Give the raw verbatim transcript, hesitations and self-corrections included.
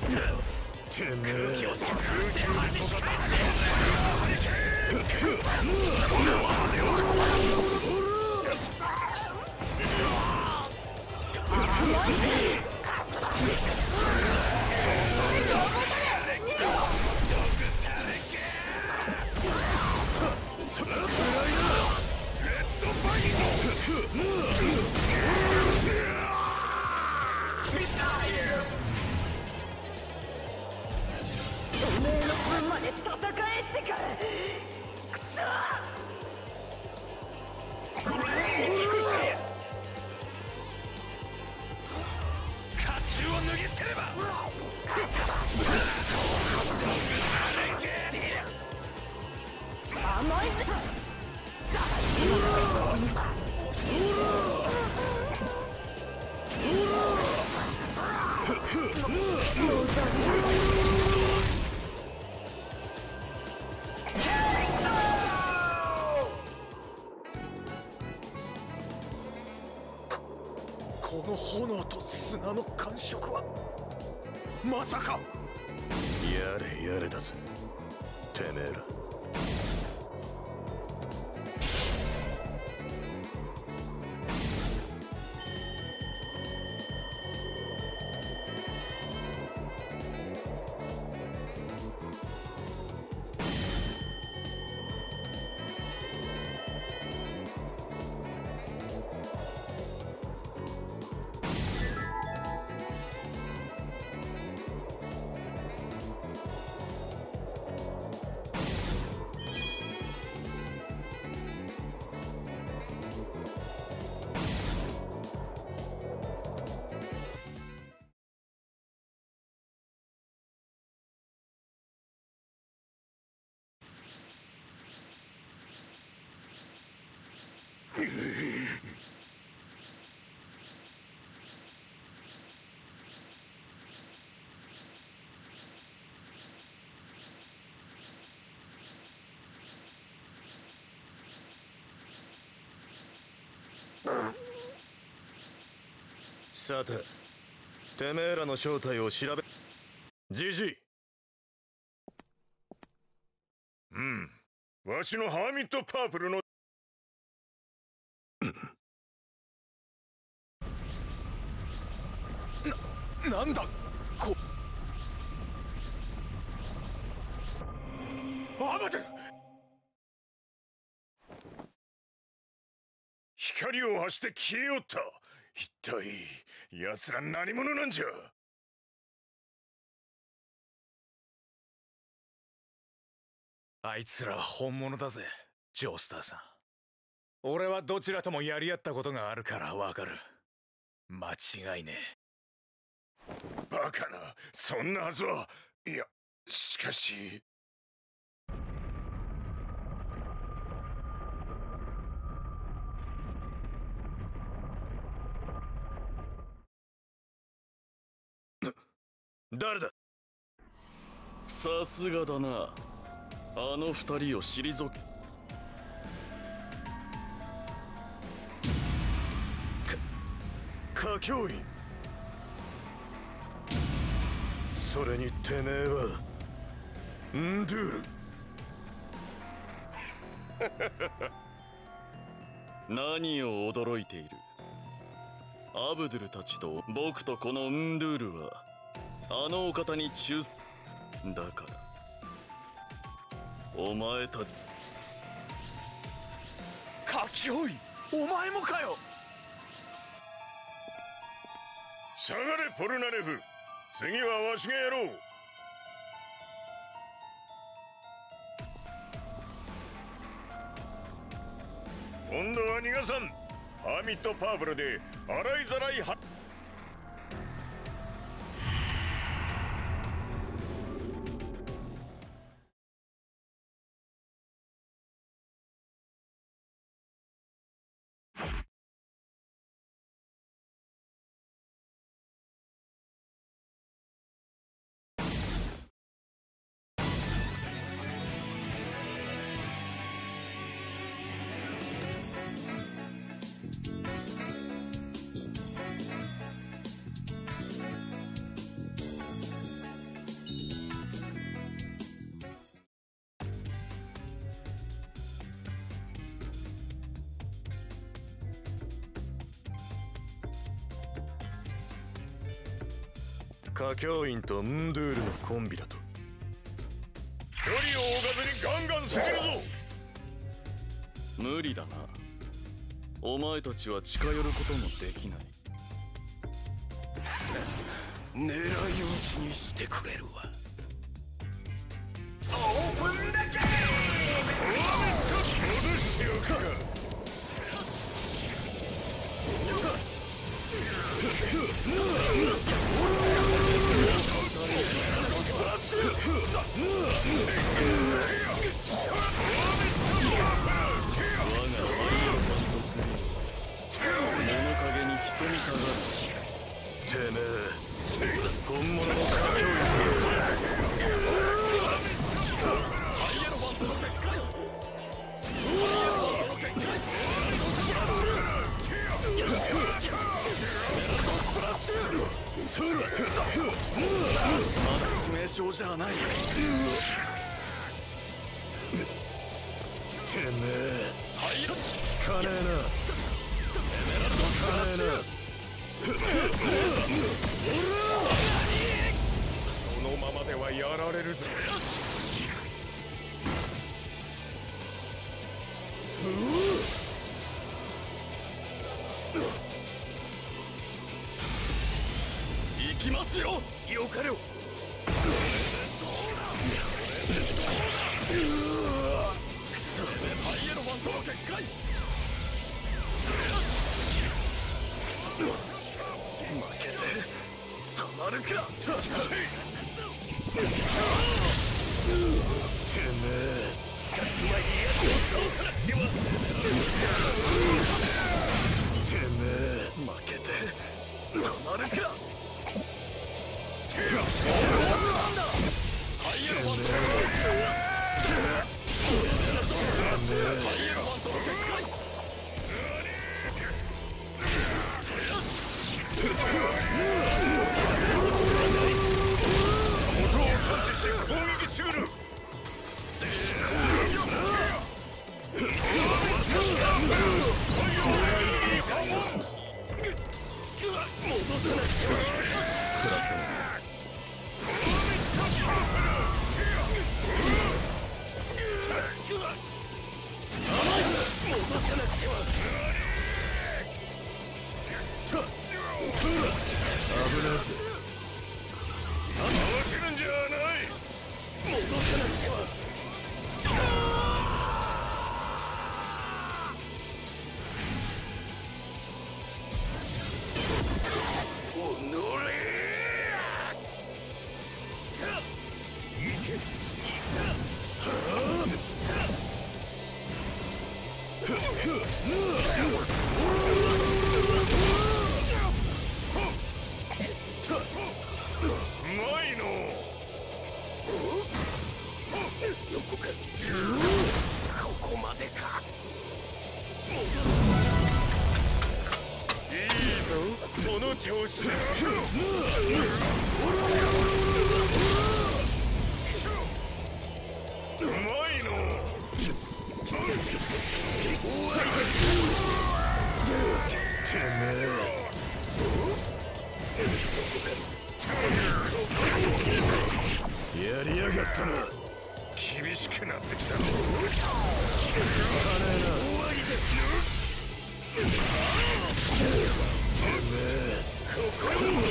てめえ空気を切断して弾き返せ。それまではおめえの分まで戦えってか。くそ脱ぎ捨てれば甘いぜ。 この炎と砂の感触はまさか。やれやれだぜてめえら。さて、てめえらの正体を調べ。じじい。うん、わしのハーミットパープルのな、なんだこ。アバデル、光を発して消えよった。一体奴ら何者なんじゃ。あいつら本物だぜジョースターさん。俺はどちらともやり合ったことがあるからわかる。間違いねえ。バカな、そんなはずは。いや、しかし誰だ。 さすがだな、あの二人を退け。 歌教員。それにてめえはンドゥール。何を驚いている。アブドゥルたちと僕とこのンドゥールはあのお方に忠だからお前たち。 歌教員、お前もかよ。下がれポルナレフ、次はわしがやろう。今度は逃がさん。ハーミットパープルで洗いざらいは。 歌教員とンドゥールのコンビだと。 距離を置かずにガンガン攻めるぞ。 無理だな。お前たちは近寄ることもできない。 狙い撃ちにしてくれるわ。 オープンだけ。戻しておくか。 てめえ本物の歌教員まだ致命傷じゃない。 てめえ聞かねえな。聞かねえな。 そのままではやられるぞ。 行きますよ。よかれよ。くそ、ハイエロファントの結界。負けてたまるか。 てめえ近づく前にやつを倒さなくては。 てめえ負けてたまるか。ハイエロファント。 その調子だ。うまいの。 てめえやりやがったな。 厳しくなってきた。 聞かねえな。てめえ